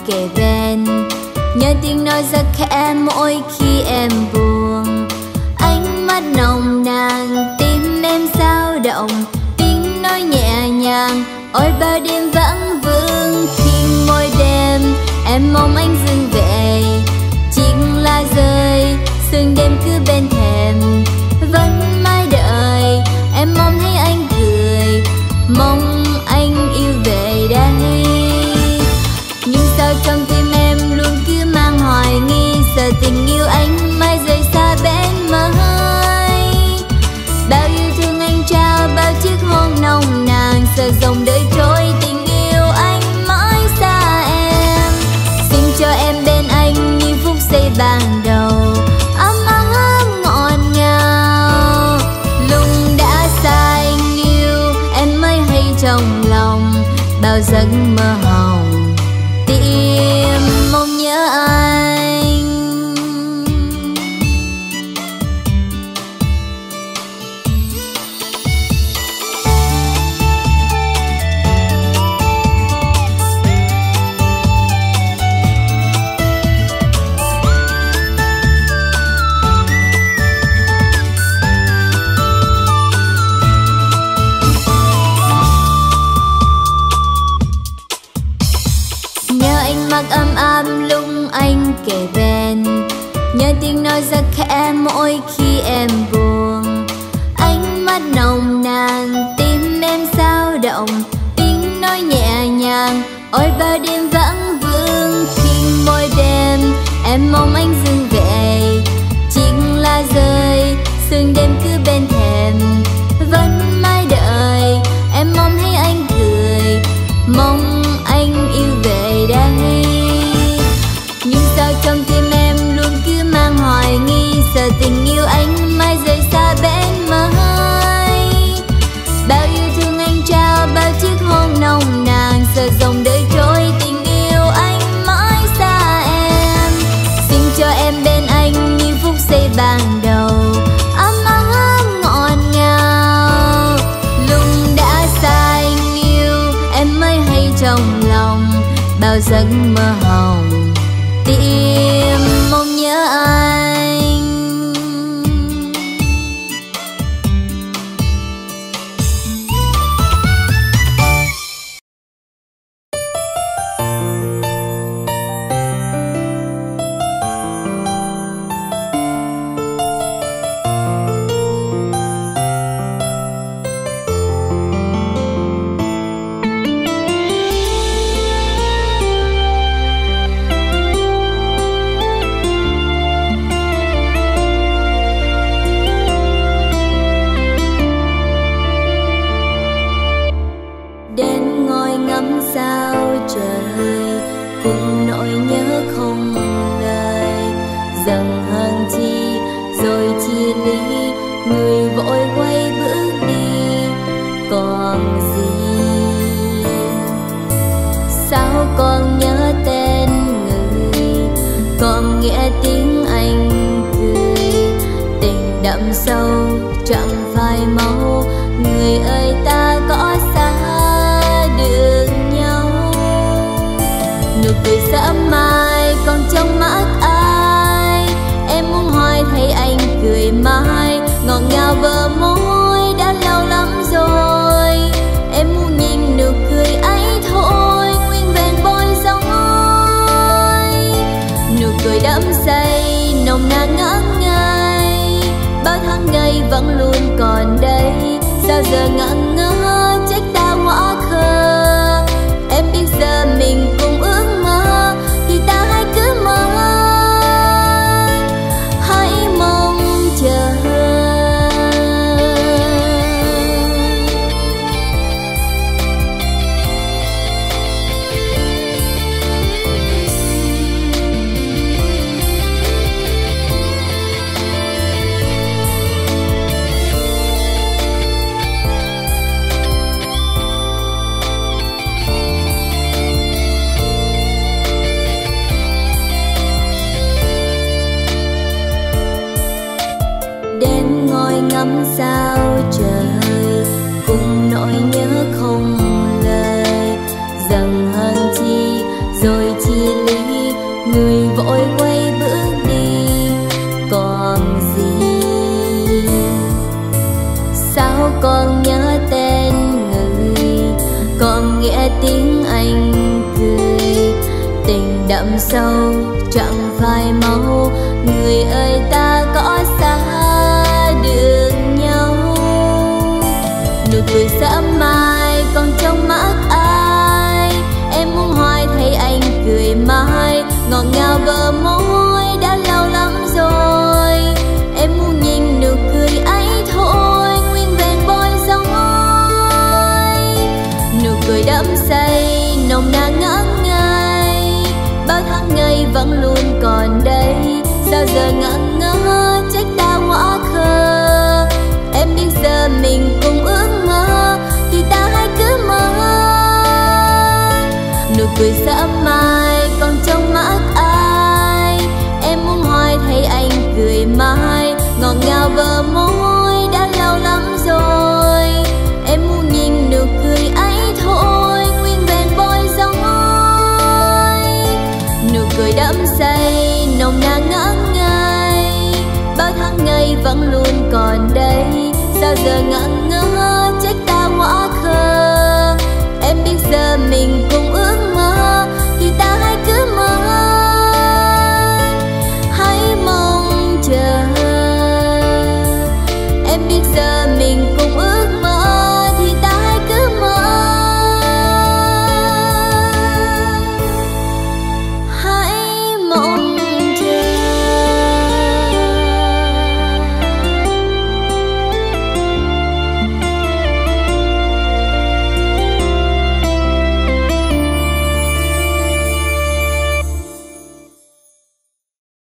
kề bên, nhớ tiếng nói rất khẽ mỗi khi em buồn. Ánh mắt nồng nàn, tim em dao động, tiếng nói nhẹ nhàng, ôi bao đêm vắng vương. Khi mỗi đêm em mong anh dừng về, chiếc lá rơi sương đêm cứ bên thềm, vẫn mãi đợi. Em mong thấy anh cười, mong anh yêu về đây. Nhưng sao trong tim em luôn cứ mang hoài nghi, sợ tình yêu anh mai rời xa bên mới. Bao yêu thương anh trao, bao chiếc hôn nồng nàn, sợ dòng đời trôi tình yêu anh mãi xa em. Xin cho em bên anh như phút giây ban đầu, ấm ấm ngọt ngào. Lúc đã xa anh yêu, em mới hay trong lòng bao giấc mơ hồng, tim mong nhớ anh. Ấm ấm lúc anh kề bên, nhớ tiếng nói rất khẽ mỗi khi em buồn. Ánh mắt nồng nàn, tim em dao động, tiếng nói nhẹ nhàng, ôi bao đêm vắng vương. Khi mỗi đêm em mong anh dừng về, chiếc lá rơi sương đêm cứ bên thềm, vẫn mãi đợi. Em mong thấy anh cười, mong anh yêu về đây. Nhưng sao trong tim em luôn cứ mang hoài nghi, sợ tình yêu anh mai rời xa bên mới. Bao yêu thương anh trao, bao chiếc hôn nồng nàn, sợ dòng đời trôi tình yêu anh mãi xa em. Xin cho em bên anh như phút giây ban đầu, ấm ấm ngọt ngào. Lúc đã xa anh yêu, em mới hay trong lòng bao giấc mơ hồng, tim mong nhớ anh. Sâu chẳng phai màu, người ơi ta có xa được nhau. Nụ cười sớm mai còn trong mắt ai, em muốn hỏi thấy anh cười mãi, ngọt ngào bờ môi đã lâu lắm rồi. Em muốn nhìn nụ cười ấy thôi, nguyên vẹn bối rối. Nụ cười đắm say nồng nàn ngỡ ngây, bao tháng ngày vẫn luôn còn đây. Sao giờ ngẩn ngơ trách ta ngõ khờ, em biết giờ mình cùng ước mơ thì ta hãy cứ mơ, hãy mong chờ. Ngắm sao trời cùng nỗi nhớ không lời, dần hơn chi rồi chia đậm sâu chẳng phai màu. Người ơi ta có xa được nhau. Nụ cười sớm mai còn trong mắt ai, em muốn hoài thấy anh cười mãi. Ngọt ngào bờ môi đã lâu lắm rồi, em muốn nhìn nụ cười ấy thôi, nguyên vẹn bối rối. Nụ cười đắm say nồng nàn ngỡ ngây, bao tháng ngày vẫn luôn còn đây. Sao giờ ngẩn ngơ trách ta quá khờ, em biết giờ mình cùng ước mơ thì ta hãy cứ mơ. Nụ cười sớm mai còn trong mắt ai, em muốn hoài thấy anh cười mãi. Ngọt ngào bờ môi đã lâu lắm rồi, em muốn nhìn nụ cười ấy thôi, nguyên vẹn bối rối. Nụ cười đắm say nồng nàn ngỡ ngây, bao tháng ngày vẫn luôn còn đây. Sao giờ ngẩn